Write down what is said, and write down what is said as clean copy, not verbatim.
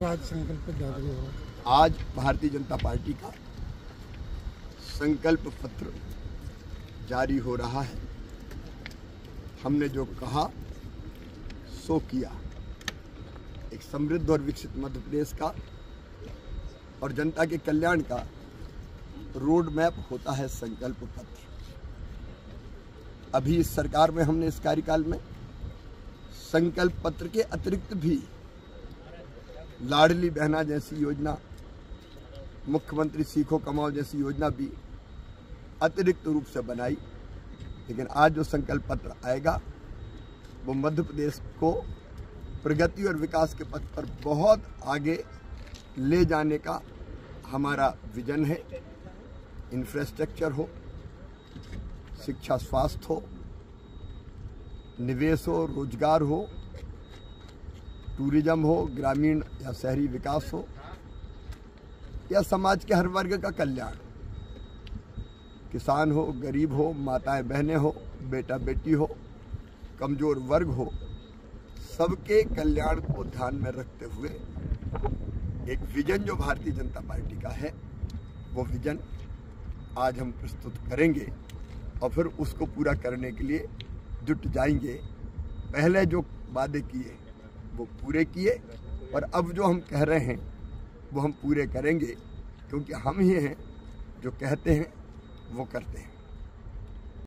का आज संकल्प जारी हो? आज भारतीय जनता पार्टी का संकल्प पत्र जारी हो रहा है। हमने जो कहा सो किया। एक समृद्ध और विकसित मध्य प्रदेश का और जनता के कल्याण का रोड मैप होता है संकल्प पत्र। अभी इस सरकार में हमने इस कार्यकाल में संकल्प पत्र के अतिरिक्त भी लाडली बहना जैसी योजना, मुख्यमंत्री सीखो कमाओ जैसी योजना भी अतिरिक्त रूप से बनाई। लेकिन आज जो संकल्प पत्र आएगा वो मध्य प्रदेश को प्रगति और विकास के पथ पर बहुत आगे ले जाने का हमारा विजन है। इंफ्रास्ट्रक्चर हो, शिक्षा स्वास्थ्य हो, निवेश हो, रोजगार हो, टूरिज्म हो, ग्रामीण या शहरी विकास हो, या समाज के हर वर्ग का कल्याण, किसान हो, गरीब हो, माताएं बहनें हो, बेटा बेटी हो, कमजोर वर्ग हो, सबके कल्याण को ध्यान में रखते हुए एक विजन जो भारतीय जनता पार्टी का है वो विजन आज हम प्रस्तुत करेंगे और फिर उसको पूरा करने के लिए जुट जाएंगे। पहले जो वादे किए वो पूरे किए और अब जो हम कह रहे हैं वो हम पूरे करेंगे, क्योंकि हम ही हैं जो कहते हैं वो करते हैं।